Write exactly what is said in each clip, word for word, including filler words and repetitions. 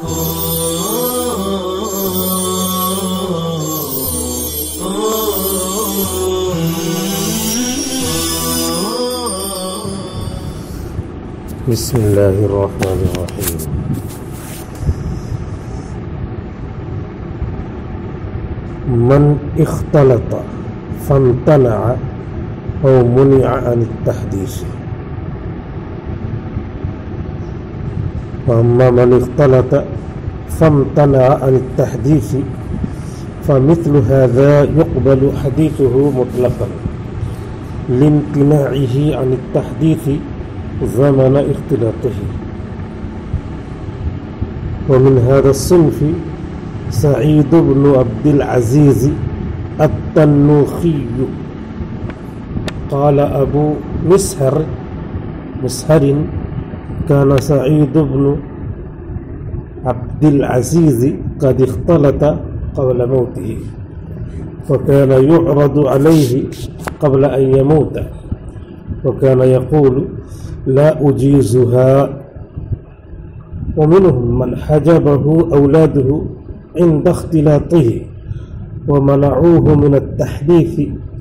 بسم اللہ الرحمن الرحیم. من اختلط فامتنع او منع عن التحديث. واما من اختلط فامتنع عن التحديث فمثل هذا يقبل حديثه مطلقا لامتناعه عن التحديث زمن اختلاطه. ومن هذا الصنف سعيد بن عبد العزيز التنوخي. قال أبو مسهر مسهر كان سعيد بن عبد العزيز قد اختلط قبل موته فكان يعرض عليه قبل أن يموت وكان يقول لا أجيزها. ومنهم من حجبه أولاده عند اختلاطه ومنعوه من التحديث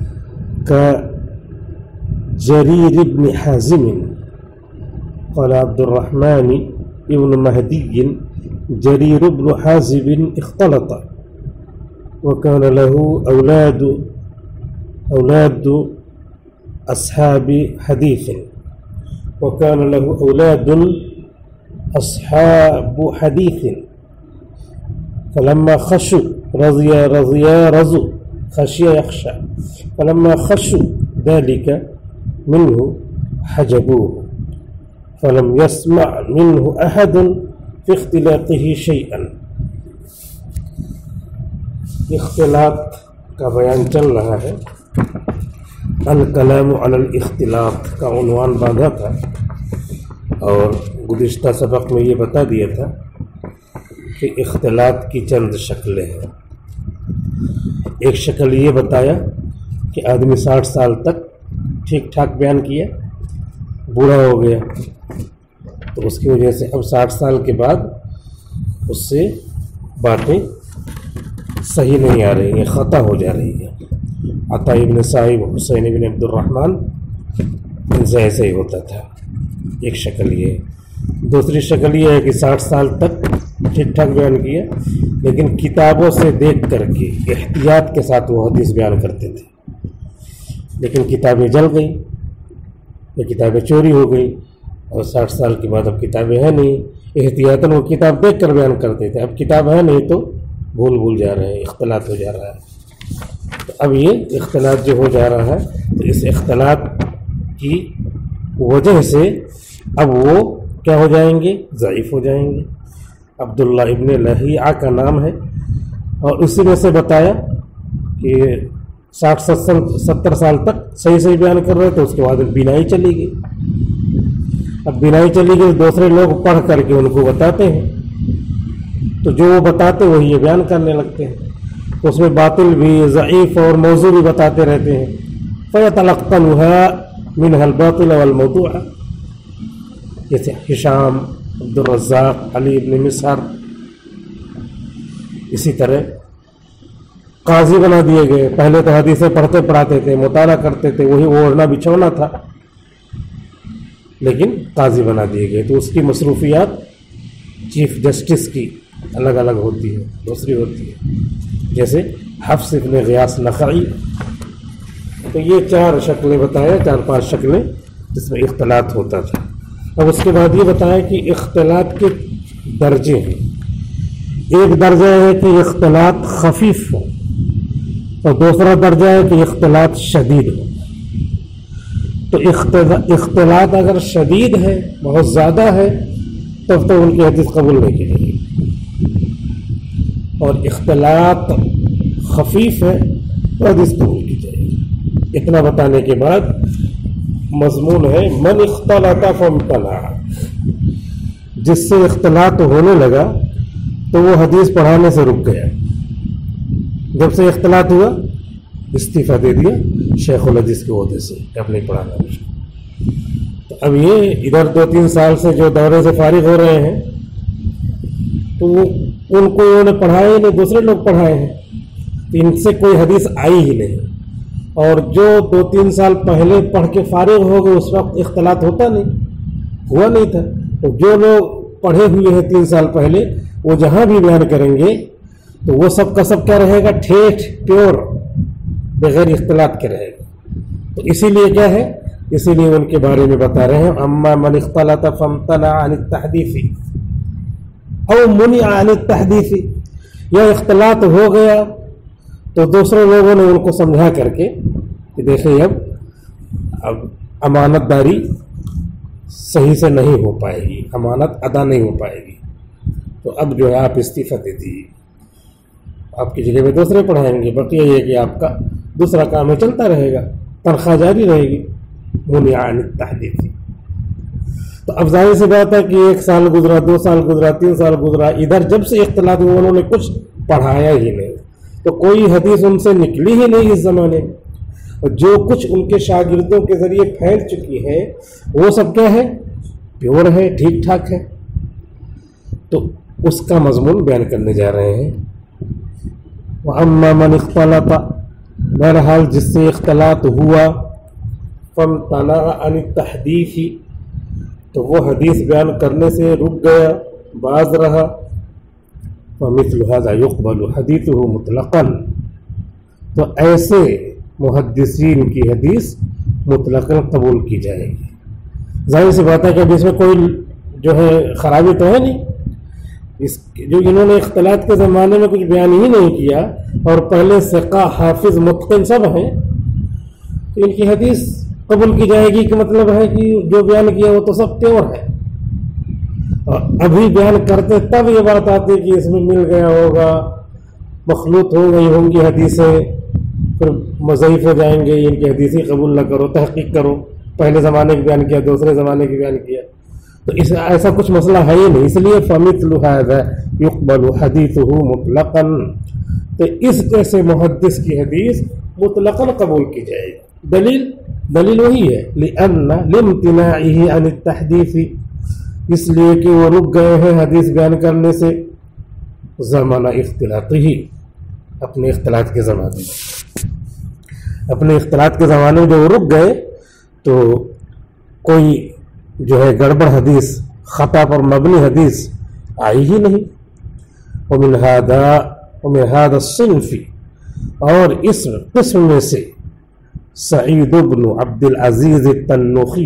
كجرير بن حازم. قال عبد الرحمن ابن مهدي جرير بن حازم اختلط وكان له أولاد أولاد أصحاب حديث وكان له أولاد أصحاب حديث فلما خشوا رضي رضي رزوا خشي يخشى فلما خشوا ذلك منه حجبوه فلم يسمع منه أحد في اختلاطه شيئا. اختلاط کا بیان چل رہا ہے. الکلام علی الاختلاط کا عنوان باندھا تھا اور گزشتہ سبق میں یہ بتا دیا تھا کہ اختلاط کی چند شکلیں ہیں. ایک شکل یہ بتایا کہ آدمی ساٹھ سال تک ٹھیک ٹھاک بیان کیا، بوڑھا ہو گیا تو اس کی وجہ سے اب ساٹھ سال کے بعد اس سے باتیں صحیح نہیں آ رہی ہیں، خطا ہو جا رہی ہیں. عطا ابن صاحب، حسین ابن عبد الرحمن، ان سے ایسے ہی ہوتا تھا. ایک شکل یہ ہے. دوسری شکل یہ ہے کہ ساٹھ سال تک ٹھیک ٹھاک بیان کیا لیکن کتابوں سے دیکھ کر کے احتیاط کے ساتھ وہ حدیث بیان کرتے تھے، لیکن کتابیں جل گئیں یا کتابیں چوری ہو گئی اور ساٹھ سال کے بعد اب کتابیں ہیں نہیں. احتیاطاً وہ کتاب دیکھ کر بیان کرتے تھے، اب کتاب ہے نہیں تو بھول بھول جا رہے ہیں، اختلاط ہو جا رہا ہے. تو اب یہ اختلاط جو ہو جا رہا ہے تو اس اختلاط کی وجہ سے اب وہ کیا ہو جائیں گے؟ ضعیف ہو جائیں گے. عبداللہ ابن لہیعہ کا نام ہے اور اسی میں سے بتایا کہ ساٹھ ستر سال تک صحیح صحیح بیان کر رہے تھے، اس کے بعد بینائی چلی گئی. اب بینائی چلی گئی، دوسرے لوگ پڑھ کر کے ان کو بتاتے ہیں تو جو وہ بتاتے وہی یہ بیان کرنے لگتے ہیں. تو اس میں باطل بھی، ضعیف اور موضوع بھی بتاتے رہتے ہیں. فَيَتَلَقَّنُهَا مِنْهَا الْبَاطِلَ وَالْمَوْضُوعَ. جیسے ہشام، عبدالرزاق، علی ابن مسہر. اسی طرح قاضی بنا دیے گئے. پہلے تو حدیثیں پڑھتے پڑھاتے تھے، مطالعہ کرتے تھے، وہی اوڑھنا بچھونا تھا، لیکن قاضی بنا دیے گئے. تو اس کی مصروفیات چیف جسٹس کی الگ الگ ہوتی ہے، دوسری ہوتی ہے. جیسے حفص ابن غیاث نخعی. تو یہ چار شکلیں بتایا، چار پانچ شکلیں جس میں اختلاط ہوتا تھا. اب اس کے بعد یہ بتایا کہ اختلاط کے درجے ہیں. ایک درجہ ہے کہ اختلاط خفیف ہو اور دوسرا درجہ ہے کہ اختلاط شدید ہو. تو اختلاط اگر شدید ہے، بہت زیادہ ہے، تب تو ان کی حدیث قبول نہیں کی جائے گی. اور اختلاط خفیف ہے تو حدیث قبول کی جائے گی. اتنا بتانے کے بعد مضمون ہے من اختلط فامتنع. جس سے اختلاط ہونے لگا تو وہ حدیث پڑھانے سے رک گیا. جب سے اختلاط ہوا استعفیٰ دے دیا شیخ الحدیث کے عہدے سے، اب نہیں پڑھانا مجھے. تو اب یہ ادھر دو تین سال سے جو دورے سے فارغ ہو رہے ہیں تو وہ ان کو انہوں نے پڑھایا ہی نہیں، دوسرے لوگ پڑھائے ہیں، تو ان سے کوئی حدیث آئی ہی نہیں۔ اور جو دو تین سال پہلے پڑھ کے فارغ ہو گئے اس وقت اختلاط ہوتا نہیں، ہوا نہیں تھا۔ تو جو لوگ پڑھے ہوئے ہیں تین سال پہلے، وہ جہاں بھی بیان کریں گے تو وہ سب کا سب کیا رہے گا؟ ٹھیٹھ، پیور، بغیر اختلاط کے رہے گا۔ تو اسی لیے کیا ہے، اسی لیے ان کے بارے میں بتا رہے ہیں، اما من اختلط فامتنع عن التحدیث او منع عن التحدیث، یا اختلاط ہو گیا تو دوسرے لوگوں نے ان کو سمجھا کر کے کہ دیکھیں اب اب امانت داری صحیح سے نہیں ہو پائے گی، امانت ادا نہیں ہو پائے گی، تو اب جو ہے آپ استعفیٰ دے دیجیے، آپ کی جگہ میں دوسرے پڑھائیں گے، بقیہ یہ کہ آپ کا دوسرا کام ہے چلتا رہے گا، تنخواہ جاری رہے گی۔ منع عن التحدیث، تو اب ظاہر سی بات ہے کہ ایک سال گزرا، دو سال گزرا، تین سال گزرا، ادھر جب سے اختلاط ہوا انہوں نے کچھ پڑھایا ہی نہیں، تو کوئی حدیث ان سے نکلی ہی نہیں اس زمانے میں، اور جو کچھ ان کے شاگردوں کے ذریعے پھیل چکی ہے وہ سب کیا ہے؟ پیور ہے، ٹھیک ٹھاک ہے۔ تو اس کا مضمون بیان کرنے جا رہے ہیں۔ وَأَمَّا مَنِ اخْتَلَطَ، بہرحال جس سے اختلاط ہوا، فَامْتَنَعَ عَنِ التَّحْدِيثِ، تو وہ حدیث بیان کرنے سے رک گیا، باز رہا، فَمِثْلُ هَذَا يُقْبَلُ حَدِيثُهُ مُطْلَقًا، تو ایسے محدثین کی حدیث مطلقاً قبول کی جائے گی۔ ظاہر سی بات ہے کہ اب اس میں کوئی جو ہے خرابی تو ہے نہیں، اس جو انہوں نے اختلاط کے زمانے میں کچھ بیان ہی نہیں کیا اور پہلے ثقہ، حافظ، متقن سب ہیں، تو ان کی حدیث قبول کی جائے گی، کہ مطلب ہے کہ جو بیان کیا وہ تو سب پیور ہے، اور ابھی بیان کرتے تب یہ بات آتی کہ اس میں مل گیا ہوگا، مخلوط ہو گئی ہوں گی حدیثیں، پھر مضعیف ہو جائیں گے، ان کی حدیثیں قبول نہ کرو، تحقیق کرو، پہلے زمانے کی بیان کیا، دوسرے زمانے کی بیان کیا، تو اس ایسا کچھ مسئلہ ہے ہی نہیں، اس لیے فَمِثْلُ هَذَا يُقْبَلُ حَدِيثُهُ مُطْلَقًا، تو اس جیسے محدث کی حدیث مطلقاً قبول کی جائے گی۔ دلیل دلیل وہی ہے، لِأَنَّ لِامْتِنَاعِهِ عَنِ التَّحْدِيثِ، اس لیے کہ وہ رک گئے ہیں حدیث بیان کرنے سے، زمانہ اختلاطی، اپنے اختلاط کے زمانے میں، اپنے اختلاط کے زمانے میں جو وہ رک گئے تو کوئی جو ہے گڑبڑ حدیث، خطا پر مبنی حدیث آئی ہی نہیں۔ ومن هذا ومن هذا الصنف، اور اس قسم میں سے سعید بن عبد العزیز التنوخی،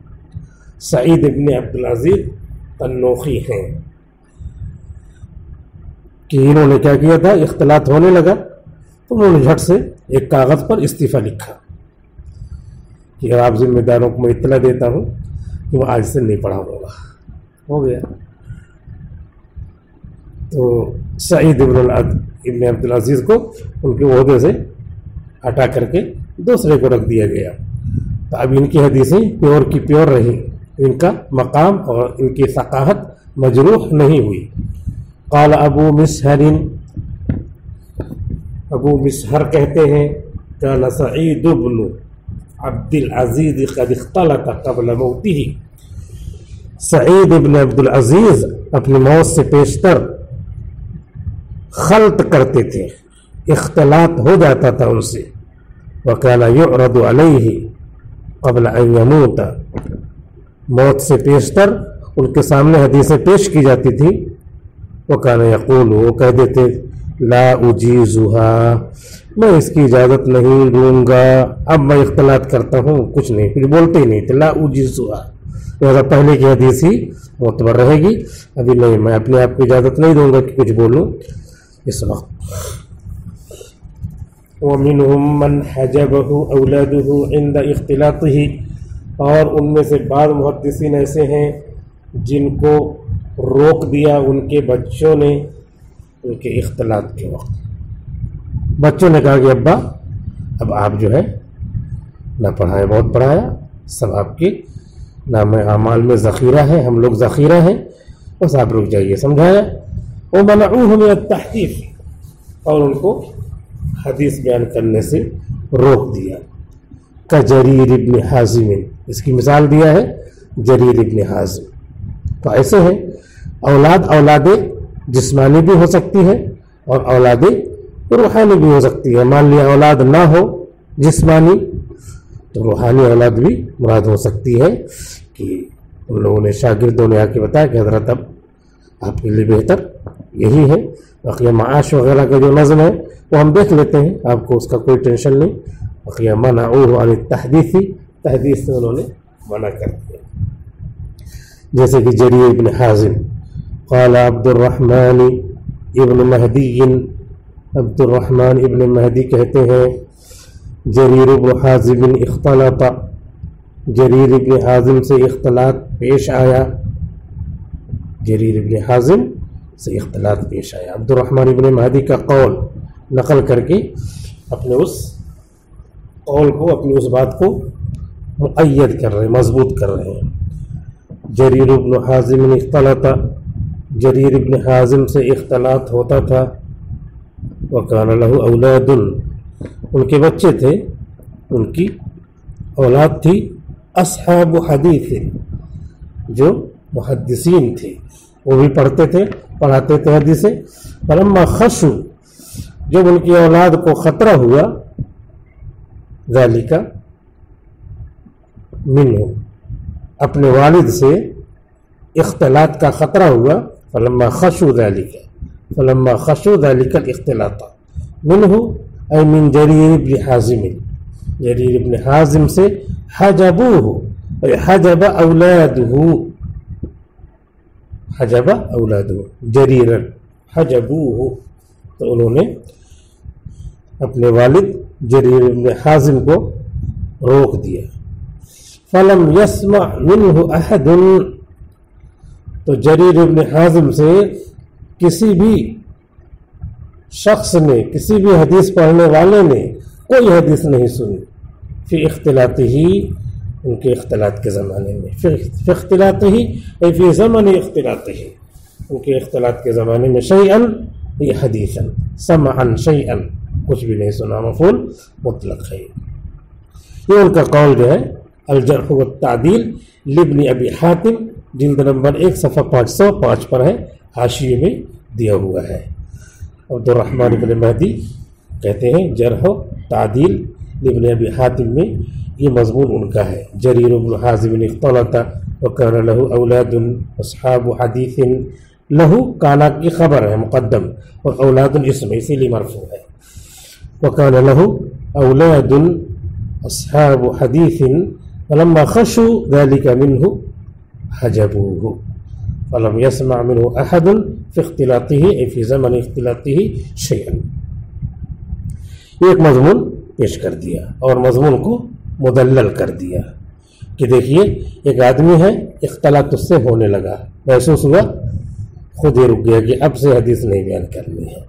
سعید ابن عبد العزیز تنوخی ہیں، کہ انہوں نے کیا کیا تھا، اختلاط ہونے لگا تو انہوں نے جھٹ سے ایک کاغذ پر استعفیٰ لکھا کہ آپ ذمہ داروں کو میں اطلاع دیتا ہوں کہ وہ آج سے نہیں پڑھاؤں گا، ہو گیا۔ تو سعید ابن ابن عبد العزیز کو ان کے عہدے سے ہٹا کر کے دوسرے کو رکھ دیا گیا، تو اب ان کی حدیثیں پیور کی پیور رہی، ان کا مقام اور ان کی ثقافت مجروح نہیں ہوئی۔ قال ابو مسہر، ابو مسہر کہتے ہیں، کان سعید بن عبد العزیز قد اختلط قبل موتہ، سعید ابن عبد العزیز اپنی موت سے پیشتر خلط کرتے تھے، اختلاط ہو جاتا تھا ان سے، وکان یعرض علیہ قبل ان یموت، موت سے پیشتر ان کے سامنے حدیثیں پیش کی جاتی تھی، وکان یقول، وہ کہہ دیتے، لا اجیزها، میں اس کی اجازت نہیں دوں گا، اب میں اختلاط کرتا ہوں، کچھ نہیں، کچھ بولتے ہی نہیں تھے، لا اجیزها، لہذا پہلے کی حدیث ہی معتبر رہے گی، ابھی نہیں، میں اپنے آپ کو اجازت نہیں دوں گا کہ کچھ بولوں اس وقت۔ وَمِنْهُمْ مَنْ حَجَبَهُ أَوْلَادُهُ عِنْدَ اختلاطه، اور ان میں سے بعض محدثین ایسے ہیں جن کو روک دیا ان کے بچوں نے ان کے اختلاط کے وقت، بچوں نے کہا کہ ابا اب آپ جو ہے نہ پڑھائیں، بہت پڑھایا، سب آپ کے نام اعمال میں ذخیرہ ہے، ہم لوگ ذخیرہ ہیں، بس آپ رک جائیے، سمجھایا۔ وَمَنَعُوهُ مِنَ التَّحْدِيثِ، اور ان کو حدیث بیان کرنے سے روک دیا، کجریر ابن حازم، اس کی مثال دیا ہے جریر ابن حازم۔ تو ایسے ہیں اولاد اولاد جسمانی بھی ہو سکتی ہے اور اولاد روحانی بھی ہو سکتی ہے. مان لیا اولاد نہ ہو جسمانی تو روحانی اولاد بھی مراد ہو سکتی ہے کہ ان لوگوں نے شاگردوں نے آ کے بتایا کہ حضرت اب آپ کے لیے بہتر یہی ہے. بقیہ معاش وغیرہ کا جو نظم ہے وہ ہم دیکھ لیتے ہیں, آپ کو اس کا کوئی ٹینشن نہیں. بقیہ منعوہ عن التحدیث, تحدیث سے انہوں نے منع کر دیا. جیسے کہ جریر ابن حازم قال عبد الرحمن ابن مہدی, عبد الرحمن ابن مہدی کہتے ہیں جریر ابن حازم اختلط, جریر ابن حازم سے اختلاط پیش آیا, جریر ابن حازم سے اختلاط پیش آیا. عبد الرحمن ابن مہدی کا قول نقل کر کے اپنے اس قول کو, اپنی اس بات کو مؤید کر رہے ہیں, مضبوط کر رہے ہیں. جریر ابن حازم اختلط, جریر ابن حازم سے اختلاط ہوتا تھا. وکان لہ اولاد, ان کے بچے تھے, ان کی اولاد تھی. اصحاب حدیث, جو محدثین تھے, وہ بھی پڑھتے تھے, پڑھاتے تھے حدیثیں. فلما خشوا, جب ان کی اولاد کو خطرہ ہوا, ذالک منہ, اپنے والد سے اختلاط کا خطرہ ہوا. فلما خشوا ذالک, فلما خشوا ذالک الاختلاط منہ ای من جریر ابن حازم, جریر ابن حازم سے حجبوہ, حجب اولادہ, حجب اولادہ جریرا حجبوہ, تو انہوں نے اپنے والد جریر ابن حازم کو روک دیا. فلم یسمع منہ احد, تو جریر ابن حازم سے کسی بھی شخص نے, کسی بھی حدیث پڑھنے والے نے کوئی حدیث نہیں سنی. فی اختلاط ہی, ان کے اختلاط کے زمانے میں, فی اختلاط ہی ای فی زمن اختلاط ہی, ان کے اختلاط کے زمانے میں, شیئن یہ حدیثاً, سمعن شیئن, کچھ بھی نہیں سنا, مفعول مطلق ہے. یہ ان کا قول جو ہے الجرح والتعدیل لابن ابی حاتم, جلد نمبر ایک صفحہ پانچ سو پانچ پر ہے, حاشیے میں دیا ہوا ہے. عبد الرحمن ابن مہدی کہتے ہیں جرح و تعدیل لابن ابی حاتم میں یہ مضمون ان کا ہے. جریر ابن حازم اختلط وکان لہ اولاد اصحاب حدیث, لہو کانا کی خبر ہے مقدم, اور اولاد اسم اسی لیے مرفوع ہے. وکان لہ اولاد اصحاب حدیث فلما خشوا ذلك منه حجبوه فلم يسمع منه احد في اختلاطه اي في زمن اختلاطه شيئا. ایک مضمون پیش کر دیا اور مضمون کو مدلل کر دیا کہ دیکھیے ایک آدمی ہے, اختلاط اس سے ہونے لگا, محسوس ہوا, خود ہی رک گیا کہ اب سے حدیث نہیں بیان کرنی ہے.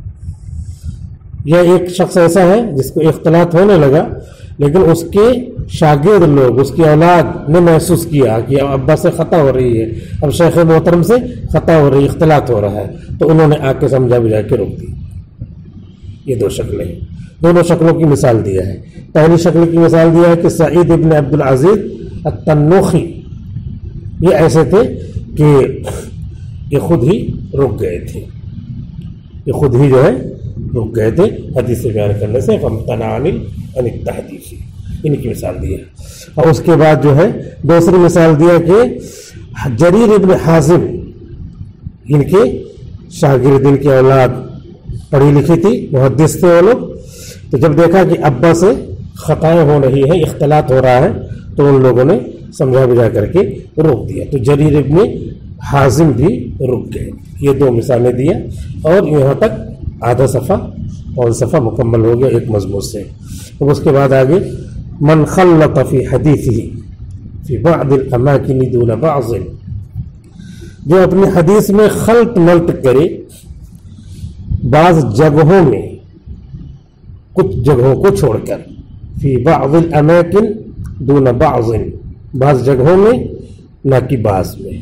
یا ایک شخص ایسا ہے جس کو اختلاط ہونے لگا, لیکن اس کے شاگرد لوگ, اس کی اولاد نے محسوس کیا کہ اب ابا سے خطا ہو رہی ہے, اب شیخ محترم سے خطا ہو رہی ہے, اختلاط ہو رہا ہے, تو انہوں نے آ کے سمجھا بجھا کے روک دی. یہ دو شکلیں ہیں, دونوں شکلوں کی مثال دیا ہے. پہلی شکل کی مثال دیا ہے کہ سعید ابن عبد العزیز التنوخی, یہ ایسے تھے کہ یہ خود ہی رک گئے تھے, یہ خود ہی جو ہے رک گئے تھے حدیث بیان کرنے سے. فامتنع عن التحدیث, ان کی مثال دی ہے. اور اس کے بعد جو ہے دوسری مثال دیا کہ جریر ابن حازم, ان کے شاگرد, ان کی اولاد پڑھی لکھی تھی, محدث تھے وہ لوگ, تو جب دیکھا کہ ابا سے خطائیں ہو رہی ہیں, اختلاط ہو رہا ہے, تو ان لوگوں نے سمجھا بجھا کر کے روک دیا. تو جریر ابن حازم بھی رک گئے. یہ دو مثالیں دیا, اور یہاں تک آدھا صفحہ اور صفحہ مکمل ہو گیا ایک مضمون سے. اب اس کے بعد آگے من خلط فی حدیثہ فی بعض الاماکن دون بعض, جو اپنی حدیث میں خلط ملط کرے بعض جگہوں میں, کچھ جگہوں کو چھوڑ کر, فی بعض الاماکن دون بعض, بعض جگہوں میں نہ کہ بعض میں,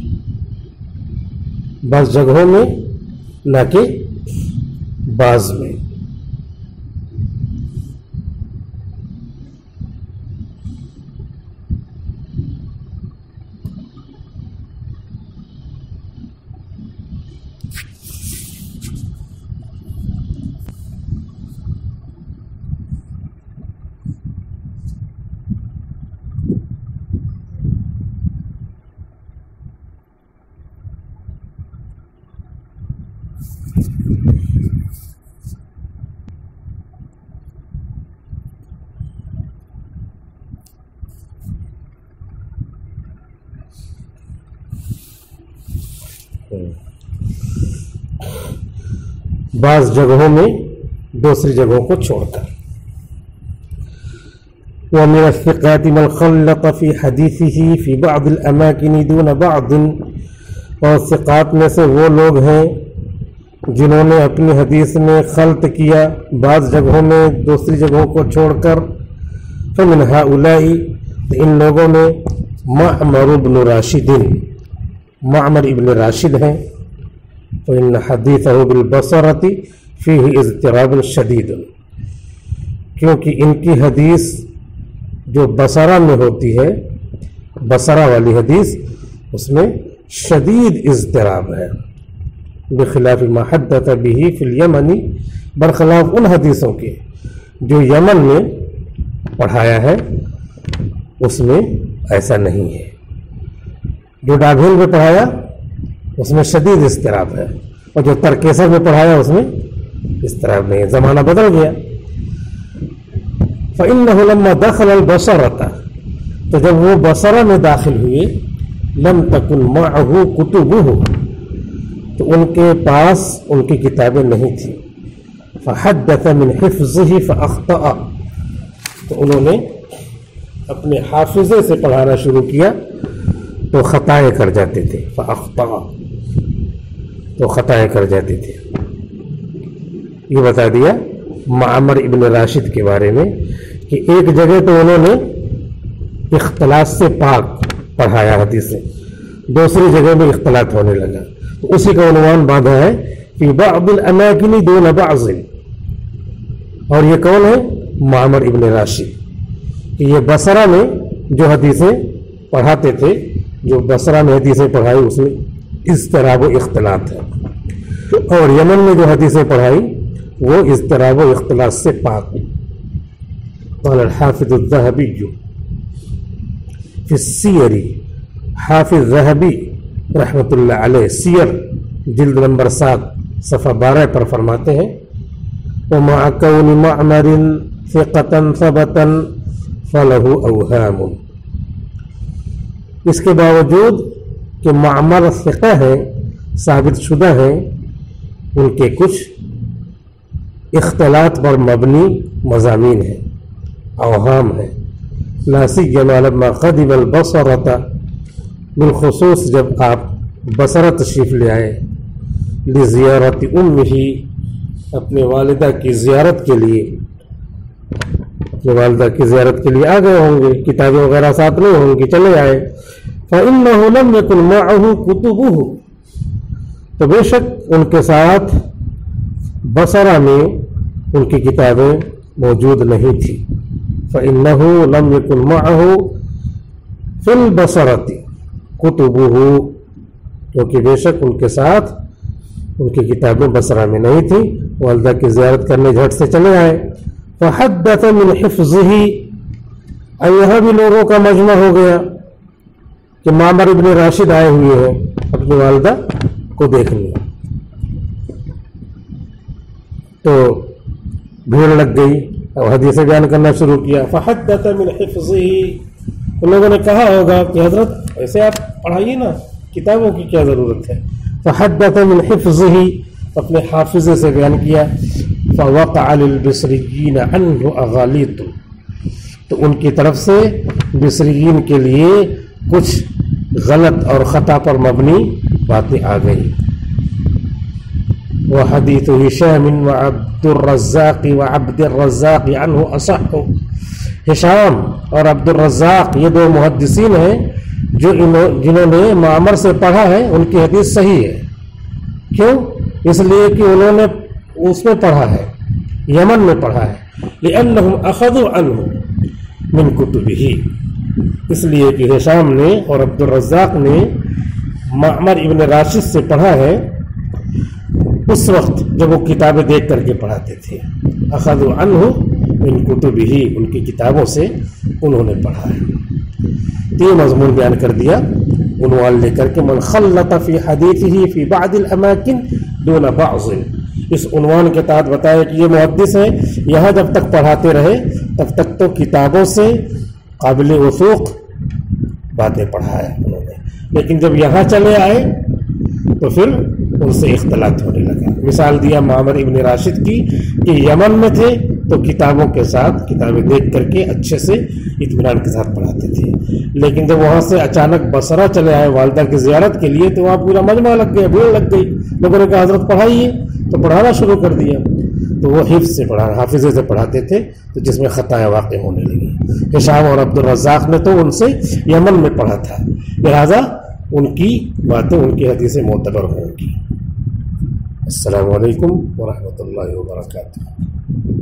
بعض جگہوں میں نہ کہ بعض میں. بعض جگہوں میں دوسری جگہوں کو چھوڑ کر. ومن الثقات من خلط في حديثه في بعض الأماكن دون بعض، اور ثقات میں سے وہ لوگ ہیں جنہوں نے اپنی حدیث میں خلط کیا بعض جگہوں میں دوسری جگہوں کو چھوڑ کر. فمن هؤلاء، ان لوگوں میں معمر بن راشد، معمر ابن راشد ہیں. فإن حديثه بالبصرة فيه اضطراب شديد، کیونکہ ان کی حدیث جو بصرہ میں ہوتی ہے، بصرہ والی حدیث، اس میں شدید اضطراب ہے. بخلاف ما حدث به في اليمن، برخلاف ان حدیثوں کے جو یمن میں پڑھایا ہے اس میں ایسا نہیں ہے. جو ڈاگھیل میں پڑھایا اس میں شدید اضطراب ہے، اور جو ترکیسر میں پڑھایا اس میں اضطراب نہیں ہے. زمانہ بدل گیا. فإنه لما دخل البصرة، تو جب وہ بصرہ میں داخل ہوئے، لم تكن معه كتبه، تو ان کے پاس ان کی کتابیں نہیں تھیں. فحدث من حفظه فأخطأ، تو انہوں نے اپنے حافظے سے پڑھانا شروع کیا تو خطائیں کر جاتے تھے. فأخطأ، تو خطائیں کر جاتے تھے. یہ بتا دیا معمر ابن راشد کے بارے میں کہ ایک جگہ تو انہوں نے اختلاط سے پاک پڑھایا حدیثیں، دوسری جگہ میں اختلاط ہونے لگا. تو اسی کا عنوان باندھا ہے فی بعض الاماکن دون بعض. اور یہ کون ہے؟ معمر ابن راشد. کہ یہ بصرہ میں جو حدیثیں پڑھاتے تھے، جو بصرہ میں حدیثیں پڑھائی اس میں اضطراب و اختلاط ہے، اور یمن میں جو حدیثیں پڑھائی وہ اضطراب و اختلاط سے پاک. قال الحافظ الذهبي في السیر، حافظ ذہبی رحمۃ اللہ علیہ سیر جلد نمبر سات صفحہ بارہ پر فرماتے ہیں ومع كون معمر ثقة ثبتا فله اوهام، اس کے باوجود کہ معمر ثقہ ہے، ثابت شدہ ہیں، ان کے کچھ اختلاط پر مبنی مضامین ہیں، اوہام ہیں. لا سیما لما قدم البصرة، بالخصوص جب آپ بصرہ تشریف لے آئے، لزیارت امہ، اپنے والدہ کی زیارت کے لیے، اپنے والدہ کی زیارت کے لیے آ گئے ہوں گے، کتابیں وغیرہ ساتھ نہیں ہوں گی، چلے آئے. فإنه لم يكن معه كتبه، تو بے شک ان کے ساتھ بصرہ میں ان کی کتابیں موجود نہیں تھی. فإنه لم يكن معه في البصرة كتبه، کیونکہ بے شک ان کے ساتھ ان کی کتابیں بصرہ میں نہیں تھی، والدہ کی زیارت کرنے جھٹ سے چلے آئے. فحدث من حفظه، یہاں بھی لوگوں کا مجمع ہو گیا کہ معمر ابن راشد آئے ہوئے ہیں اپنی والدہ کو دیکھنے، تو بھیڑ لگ گئی اور حدیثیں بیان کرنا شروع کیا. فحدث من حفظه، ان لوگوں نے کہا ہوگا کہ حضرت ایسے آپ پڑھائیے نا، کتابوں کی کیا ضرورت ہے. فحدث من حفظه، اپنے حافظے سے بیان کیا. فوقع للبصریین عنہ اغالیط، تو ان کی طرف سے بصریین کے لیے کچھ غلط اور خطا پر مبنی باتیں آ گئی. وحدیث ہشام وعبد الرزاق وعبد الرزاق عنہ اصح، ہشام اور عبد الرزاق یہ دو محدثین ہیں جو جنہوں نے معمر سے پڑھا ہے، ان کی حدیث صحیح ہے. کیوں؟ اس لیے کہ انہوں نے اس میں پڑھا ہے، یمن میں پڑھا ہے. لأنهم اخذوا عنہ من کتبہ، اس لیے کہ ہشام نے اور عبد الرزاق نے معمر ابن راشد سے پڑھا ہے اس وقت جب وہ کتابیں دیکھ کر کے پڑھاتے تھے. اخذوا عنہ من کتبہ، ان کی کتابوں سے انہوں نے پڑھا ہے. یہ مضمون بیان کر دیا عنوان لے کر کے من خلط فی حدیثہ فی بعض الاماکن دون بعض، اس عنوان کے تحت بتایا کہ یہ محدث ہیں، یہاں جب تک پڑھاتے رہے تب تک تو کتابوں سے قابل وثوق باتیں پڑھایا انہوں نے، لیکن جب یہاں چلے آئے تو پھر ان سے اختلاط ہونے لگا۔ مثال دیا معمر ابن راشد کی کہ یمن میں تھے تو کتابوں کے ساتھ کتابیں دیکھ کر کے اچھے سے اطمینان کے ساتھ پڑھاتے تھے، لیکن جب وہاں سے اچانک بصرہ چلے آئے والدہ کی زیارت کے لیے تو وہاں پورا مجمع لگ گیا، بھیڑ لگ گئی، لوگوں نے کہا حضرت پڑھائیے، تو پڑھانا شروع کر دیا۔ تو وہ حفظ سے پڑھا حافظے سے پڑھاتے تھے، تو جس میں خطائیں واقع ہونے لگی۔ ہشام اور عبد الرزاق نے تو ان سے یمن میں پڑھا تھا، لہذا ان کی باتیں ان کی حدیثیں معتبر ہوں گی۔ السلام علیکم ورحمۃ اللہ وبرکاتہ۔